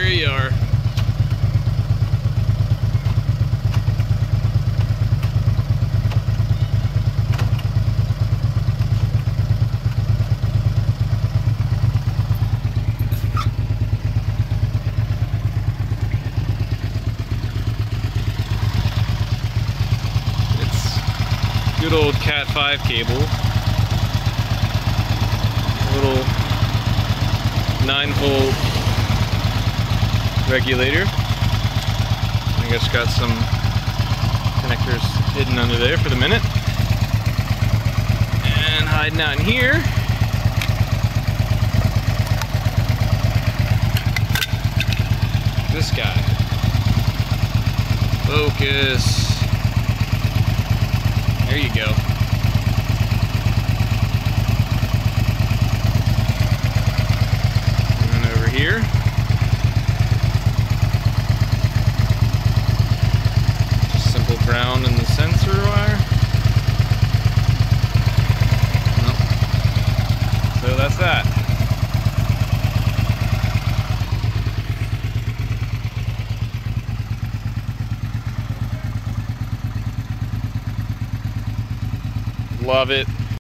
There you are. Good old Cat 5 cable. A little 9-volt regulator. I guess got some connectors hidden under there for the minute. And hiding out in here, this guy. Focus. There you go. And over here, just simple ground in the sensor wire. Nope. So that's that. Love it.